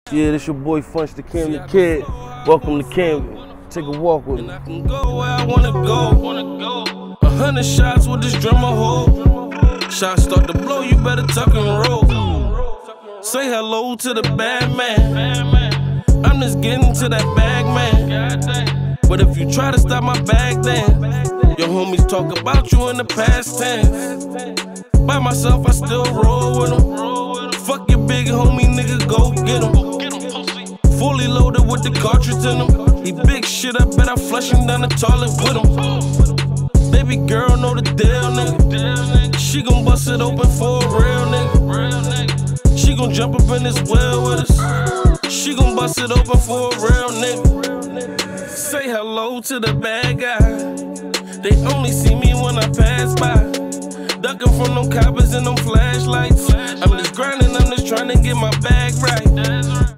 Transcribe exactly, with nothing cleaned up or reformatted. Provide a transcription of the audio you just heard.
Yeah, this your boy Funch, the Camden kid. Welcome to Camden. Take a walk with me. I can go where I wanna go. A hundred shots with this drummer hold. Shots start to blow, you better tuck and roll. Say hello to the bad man. I'm just getting to that bag, man. But if you try to stop my bag, then your homies talk about you in the past tense. By myself, I still roll with them. Fuck your big homie, nigga, go get him. Fully loaded with the cartridge in him. He big shit, I bet I flush him down the toilet with him. Baby girl know the deal, nigga. She gon' bust it open for a real nigga. She gon' jump up in this well with us. She gon' bust it open for a real nigga. Say hello to the bad guy. They only see me when I pass by. Ducking from them coppers and them flashlights. I'm just grinding, I'm just trying to get my bag right.